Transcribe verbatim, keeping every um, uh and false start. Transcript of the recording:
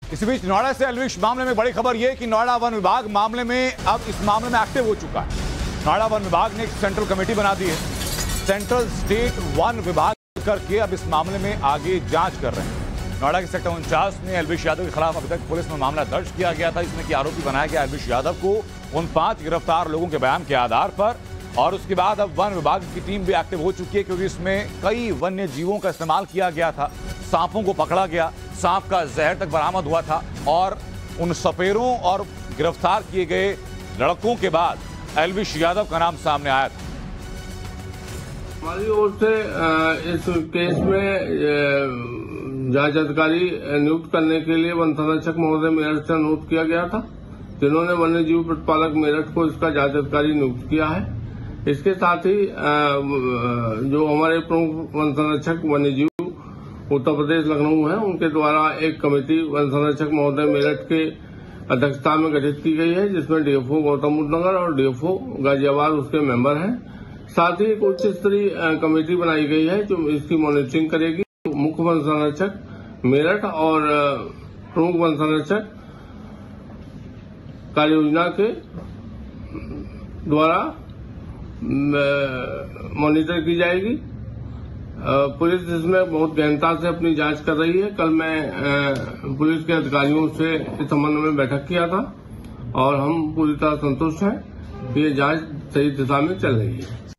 इसी बीच नोएडा से एल्विश मामले में बड़ी खबर यह कि नोएडा वन विभाग मामले में अब इस मामले में एक्टिव हो चुका है। नोएडा वन विभाग ने एक सेंट्रल कमेटी बना दी है। सेंट्रल स्टेट वन विभाग करके अब इस मामले में आगे जांच कर रहे हैं। नोएडा के सेक्टर उनचास में एल्विश यादव के खिलाफ अभी तक पुलिस में मामला दर्ज किया गया था। इसमें कि आरोपी बनाया गया एल्विश यादव को उन पांच गिरफ्तार लोगों के बयान के आधार पर, और उसके बाद अब वन विभाग की टीम भी एक्टिव हो चुकी है, क्योंकि इसमें कई वन्य जीवों का इस्तेमाल किया गया था। सांपों को पकड़ा गया, सांप का जहर तक बरामद हुआ था, और उन सपेरों और गिरफ्तार किए गए लड़कों के बाद एल्विश यादव का नाम सामने आया था। हमारी ओर से इस केस में जांच अधिकारी नियुक्त करने के लिए वन संरक्षक महोदय मेरठ से अनुरोध किया गया था, जिन्होंने वन्य जीव प्रतिपालक मेरठ को इसका जांच अधिकारी नियुक्त किया है। इसके साथ ही जो हमारे प्रमुख वन संरक्षक वन्य जीव उत्तर प्रदेश लखनऊ है, उनके द्वारा एक कमेटी वन संरक्षक महोदय मेरठ के अध्यक्षता में गठित की गई है, जिसमें डीएफओ गौतम बुद्ध नगर और डीएफओ गाजियाबाद उसके मेंबर हैं। साथ ही एक उच्च स्तरीय कमेटी बनाई गई है जो इसकी मॉनिटरिंग करेगी। मुख्य वन संरक्षक मेरठ और प्रमुख वन संरक्षक कार्य योजना के द्वारा मॉनिटर की जाएगी। पुलिस इसमें बहुत गहनता से अपनी जांच कर रही है। कल मैं पुलिस के अधिकारियों से इस संबंध में बैठक किया था और हम पूरी तरह संतुष्ट हैं कि ये जांच सही दिशा में चल रही है।